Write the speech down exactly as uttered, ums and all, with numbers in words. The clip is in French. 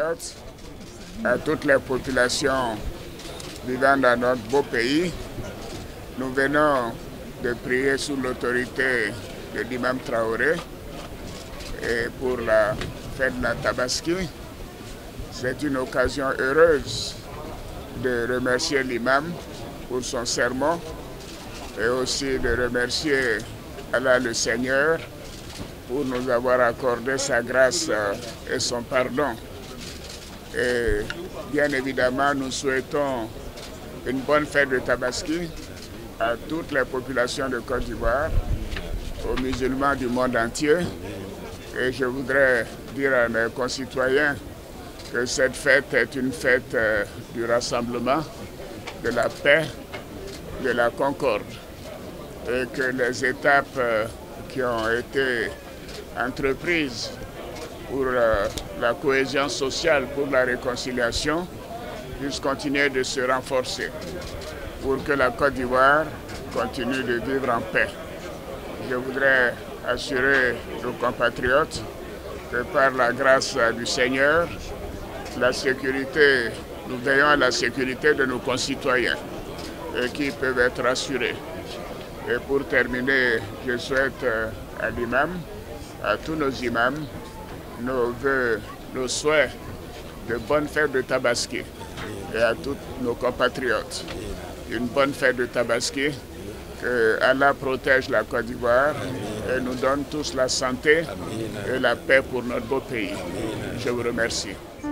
compatriotes, à toutes les populations vivant dans notre beau pays. Nous venons de prier sous l'autorité de l'imam Traoré et pour la fête de la Tabaski. C'est une occasion heureuse de remercier l'imam pour son sermon et aussi de remercier Allah le Seigneur pour nous avoir accordé sa grâce et son pardon. Et bien évidemment, nous souhaitons une bonne fête de Tabaski à toutes les populations de Côte d'Ivoire, aux musulmans du monde entier. Et je voudrais dire à mes concitoyens que cette fête est une fête euh, du rassemblement, de la paix, de la concorde. Et que les étapes euh, qui ont été entreprises pour euh, la cohésion sociale, pour la réconciliation, puissent continuer de se renforcer pour que la Côte d'Ivoire continue de vivre en paix. Je voudrais assurer nos compatriotes que par la grâce du Seigneur, la sécurité, nous veillons à la sécurité de nos concitoyens et qui peuvent être assurés. Et pour terminer, je souhaite à l'imam, à tous nos imams, nos vœux, nos souhaits de bonne fête de Tabaski et à tous nos compatriotes. Une bonne fête de Tabaski, que Allah protège la Côte d'Ivoire et nous donne tous la santé et la paix pour notre beau pays. Je vous remercie.